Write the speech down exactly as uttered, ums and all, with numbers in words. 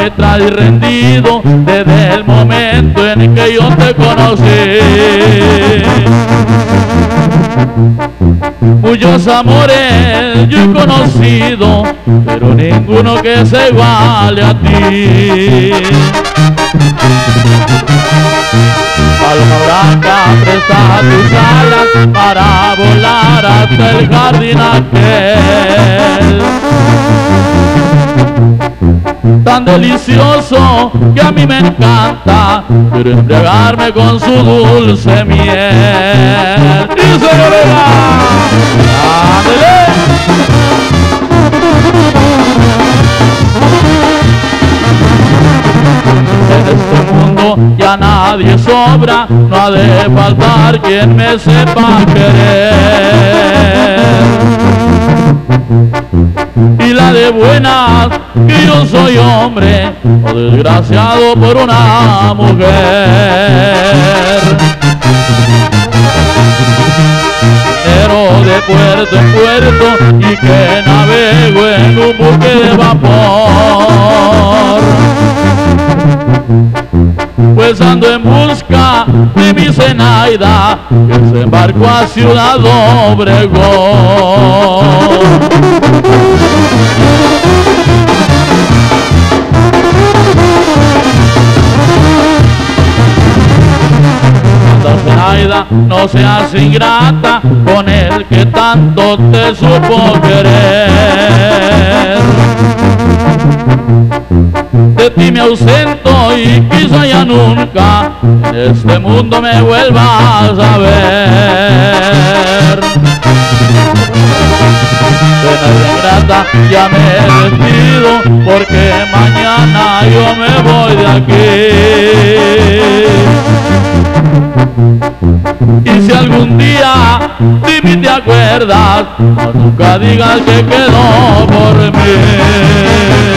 me traes rendido desde el momento en que yo te conocí. Muchos amores yo he conocido, pero ninguno que se iguale a ti. Paloma blanca, presta tus alas para volar hasta el jardín aquel, tan delicioso que a mí me encanta. Quiero embriagarme con su dulce miel. ¡Y se ¡ándale! En este mundo ya nadie sobra, no ha de faltar quien me sepa querer. Y la de buenas, que yo soy hombre, o desgraciado por una mujer. Dinero de puerto en puerto y que navego en un buque de vapor, pues ando en busca de mi Zenaida, que se embarcó a Ciudad Obregón. Zenaida, no seas ingrata con el que tanto te supo querer. De ti me ausento y quizá ya nunca en este mundo me vuelvas a ver. Pena ingrata, ya me despido porque mañana yo me voy de aquí. Y si algún día de mí te acuerdas, no nunca digas que quedó por mí.